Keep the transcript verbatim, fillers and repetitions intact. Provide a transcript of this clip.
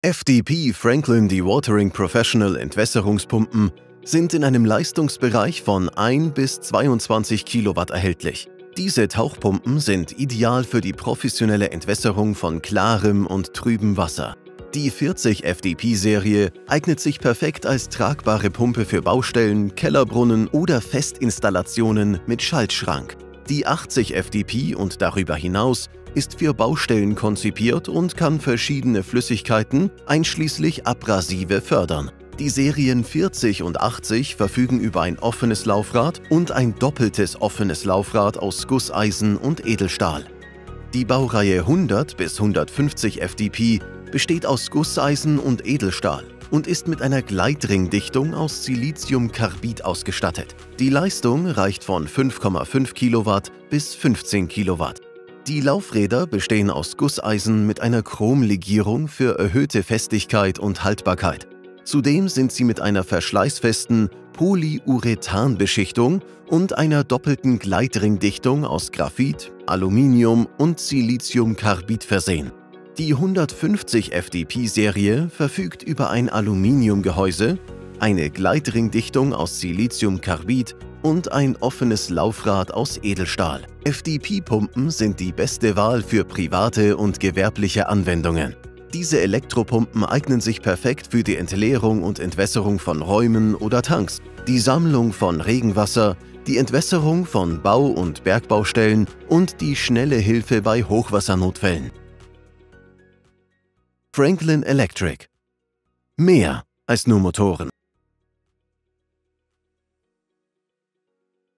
F D P Franklin Dewatering Professional Entwässerungspumpen sind in einem Leistungsbereich von ein bis zweiundzwanzig Kilowatt erhältlich. Diese Tauchpumpen sind ideal für die professionelle Entwässerung von klarem und trübem Wasser. Die vierzig F D P-Serie eignet sich perfekt als tragbare Pumpe für Baustellen, Kellerbrunnen oder Festinstallationen mit Schaltschrank. Die achtzig F D P und darüber hinaus ist für Baustellen konzipiert und kann verschiedene Flüssigkeiten, einschließlich Abrasive, fördern. Die Serien vierzig und achtzig verfügen über ein offenes Laufrad und ein doppeltes offenes Laufrad aus Gusseisen und Edelstahl. Die Baureihe hundert bis hundertfünfzig F D P besteht aus Gusseisen und Edelstahl und ist mit einer Gleitringdichtung aus Siliziumkarbid ausgestattet. Die Leistung reicht von fünf Komma fünf Kilowatt bis fünfzehn Kilowatt. Die Laufräder bestehen aus Gusseisen mit einer Chromlegierung für erhöhte Festigkeit und Haltbarkeit. Zudem sind sie mit einer verschleißfesten Polyurethan-Beschichtung und einer doppelten Gleitringdichtung aus Graphit, Aluminium und Siliziumkarbid versehen. Die hundertfünfzig F D P-Serie verfügt über ein Aluminiumgehäuse, eine Gleitringdichtung aus Siliziumkarbid und ein offenes Laufrad aus Edelstahl. F D P-Pumpen sind die beste Wahl für private und gewerbliche Anwendungen. Diese Elektropumpen eignen sich perfekt für die Entleerung und Entwässerung von Räumen oder Tanks, die Sammlung von Regenwasser, die Entwässerung von Bau- und Bergbaustellen und die schnelle Hilfe bei Hochwassernotfällen. Franklin Electric. Mehr als nur Motoren.